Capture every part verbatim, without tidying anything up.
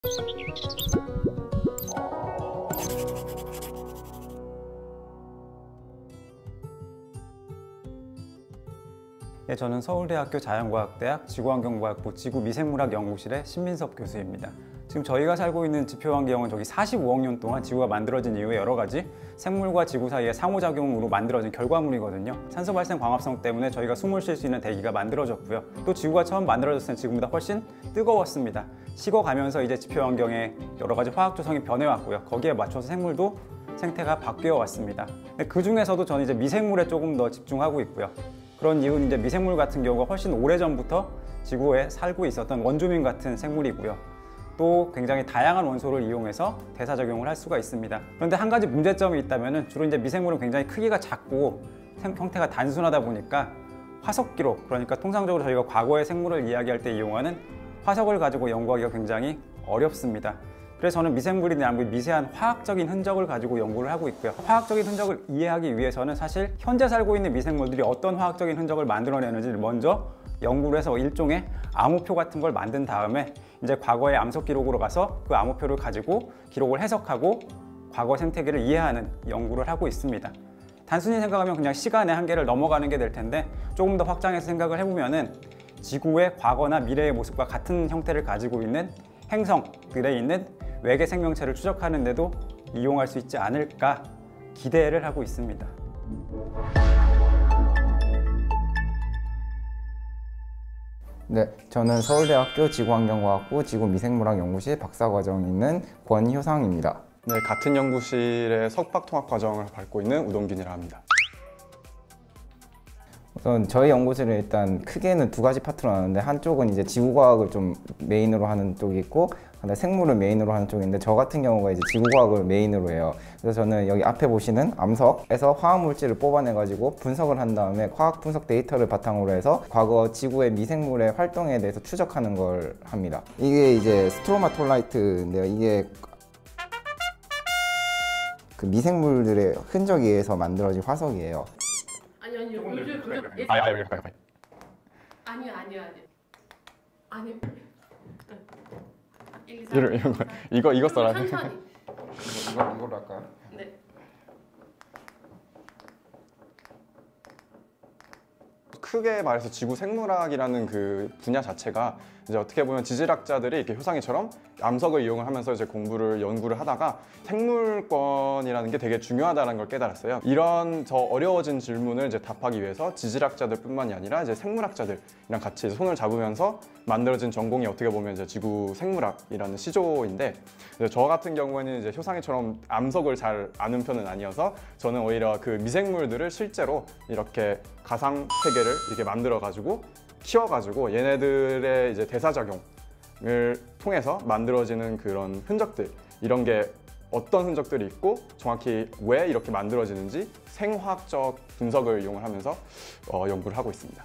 네, 저는 서울대학교 자연과학대학 지구환경과학부 지구미생물학연구실의 신민섭 교수입니다. 지금 저희가 살고 있는 지표환경은 저기 사십오억 년 동안 지구가 만들어진 이후에 여러 가지 생물과 지구 사이의 상호작용으로 만들어진 결과물이거든요. 산소 발생 광합성 때문에 저희가 숨을 쉴 수 있는 대기가 만들어졌고요. 또 지구가 처음 만들어졌을 때 지금보다 훨씬 뜨거웠습니다. 식어가면서 이제 지표환경에 여러 가지 화학 조성이 변해왔고요. 거기에 맞춰서 생물도 생태가 바뀌어 왔습니다. 그 중에서도 저는 이제 미생물에 조금 더 집중하고 있고요. 그런 이유는 이제 미생물 같은 경우가 훨씬 오래전부터 지구에 살고 있었던 원주민 같은 생물이고요. 또 굉장히 다양한 원소를 이용해서 대사작용을 할 수가 있습니다. 그런데 한 가지 문제점이 있다면 주로 이제 미생물은 굉장히 크기가 작고 형태가 단순하다 보니까 화석 기록, 그러니까 통상적으로 저희가 과거의 생물을 이야기할 때 이용하는 화석을 가지고 연구하기가 굉장히 어렵습니다. 그래서 저는 미생물이나 미세한 화학적인 흔적을 가지고 연구를 하고 있고요. 화학적인 흔적을 이해하기 위해서는 사실 현재 살고 있는 미생물들이 어떤 화학적인 흔적을 만들어내는지를 먼저 연구를 해서 일종의 암호표 같은 걸 만든 다음에 이제 과거의 암석 기록으로 가서 그 암호표를 가지고 기록을 해석하고 과거 생태계를 이해하는 연구를 하고 있습니다. 단순히 생각하면 그냥 시간의 한계를 넘어가는 게 될 텐데 조금 더 확장해서 생각을 해보면은 지구의 과거나 미래의 모습과 같은 형태를 가지고 있는 행성들에 있는 외계 생명체를 추적하는 데도 이용할 수 있지 않을까 기대를 하고 있습니다. 네, 저는 서울대학교 지구환경과학부 지구미생물학연구실 박사과정에 있는 권효상입니다. 네, 같은 연구실의 석박통합과정을 밟고 있는 우동균이라 합니다. 우선 저희 연구실은 일단 크게는 두 가지 파트로 나누는데 한쪽은 이제 지구과학을 좀 메인으로 하는 쪽이 있고 생물을 메인으로 하는 쪽인데 저 같은 경우가 이제 지구과학을 메인으로 해요. 그래서 저는 여기 앞에 보시는 암석에서 화학물질을 뽑아내 가지고 분석을 한 다음에 화학 분석 데이터를 바탕으로 해서 과거 지구의 미생물의 활동에 대해서 추적하는 걸 합니다. 이게 이제 스트로마톨라이트인데요. 이게 그 미생물들의 흔적에 의해서 만들어진 화석이에요. 아니 아니 요즘 그게 아니 아니 아니 아니 아니 아니 아니 이런 이런 거 이거 이거 써라. 천천히. 이거 이걸로 할까요? 네. 크게 말해서 지구 생물학이라는 그 분야 자체가 이제 어떻게 보면 지질학자들이 이렇게 효상이처럼 암석을 이용을 하면서 이제 공부를 연구를 하다가 생물권이라는 게 되게 중요하다는 걸 깨달았어요. 이런 저 어려워진 질문을 이제 답하기 위해서 지질학자들뿐만이 아니라 이제 생물학자들이랑 같이 손을 잡으면서 만들어진 전공이 어떻게 보면 이제 지구 생물학이라는 시조인데 저 같은 경우에는 이제 효상이처럼 암석을 잘 아는 편은 아니어서 저는 오히려 그 미생물들을 실제로 이렇게 가상 세계를 이렇게 만들어 가지고 키워가지고 얘네들의 이제 대사작용을 통해서 만들어지는 그런 흔적들, 이런 게 어떤 흔적들이 있고 정확히 왜 이렇게 만들어지는지 생화학적 분석을 이용을 하면서 어, 연구를 하고 있습니다.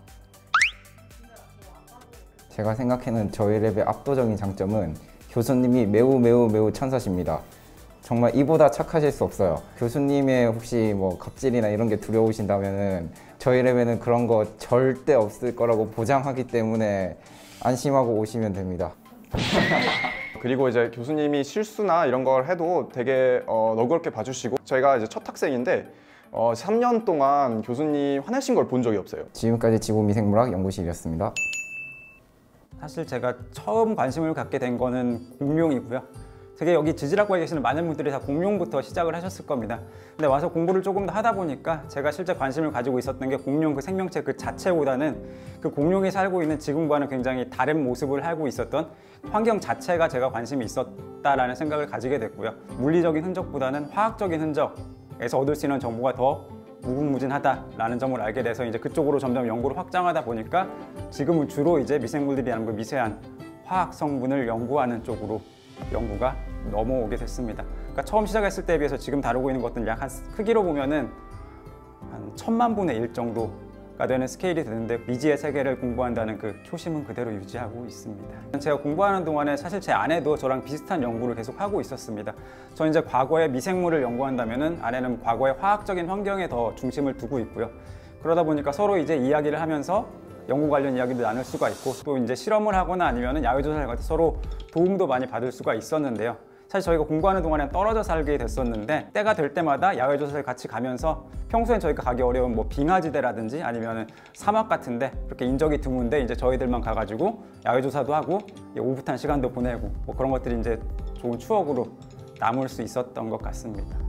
제가 생각하는 저희 랩의 압도적인 장점은 교수님이 매우 매우 매우 천사십니다. 정말 이보다 착하실 수 없어요. 교수님의 혹시 뭐 갑질이나 이런 게 두려우신다면은 저희 랩에는 그런 거 절대 없을 거라고 보장하기 때문에 안심하고 오시면 됩니다. 그리고 이제 교수님이 실수나 이런 걸 해도 되게 어, 너그럽게 봐주시고 저희가 이제 첫 학생인데 어, 삼 년 동안 교수님 화내신 걸 본 적이 없어요. 지금까지 지구미생물학 연구실이었습니다. 사실 제가 처음 관심을 갖게 된 거는 공룡이고요. 되게 여기 지질학과에 계시는 많은 분들이 다 공룡부터 시작을 하셨을 겁니다. 근데 와서 공부를 조금 더 하다 보니까 제가 실제 관심을 가지고 있었던 게 공룡 그 생명체 그 자체보다는 그 공룡이 살고 있는 지금과는 굉장히 다른 모습을 하고 있었던 환경 자체가 제가 관심이 있었다라는 생각을 가지게 됐고요. 물리적인 흔적보다는 화학적인 흔적에서 얻을 수 있는 정보가 더 무궁무진하다라는 점을 알게 돼서 이제 그쪽으로 점점 연구를 확장하다 보니까 지금은 주로 이제 미생물들이라는 그 미세한 화학 성분을 연구하는 쪽으로 연구가 넘어오게 됐습니다. 그러니까 처음 시작했을 때에 비해서 지금 다루고 있는 것들은 약 한 크기로 보면은 한 천만 분의 일 정도가 되는 스케일이 되는데 미지의 세계를 공부한다는 그 초심은 그대로 유지하고 있습니다. 제가 공부하는 동안에 사실 제 아내도 저랑 비슷한 연구를 계속 하고 있었습니다. 저는 이제 과거의 미생물을 연구한다면은 아내는 과거의 화학적인 환경에 더 중심을 두고 있고요. 그러다 보니까 서로 이제 이야기를 하면서 연구 관련 이야기도 나눌 수가 있고 또 이제 실험을 하거나 아니면 야외조사를 갈 때 서로 도움도 많이 받을 수가 있었는데요. 사실 저희가 공부하는 동안에 떨어져 살게 됐었는데 때가 될 때마다 야외조사를 같이 가면서 평소엔 저희가 가기 어려운 뭐 빙하지대라든지 아니면 사막 같은데 그렇게 인적이 드문데 이제 저희들만 가가지고 야외조사도 하고 오붓한 시간도 보내고 뭐 그런 것들이 이제 좋은 추억으로 남을 수 있었던 것 같습니다.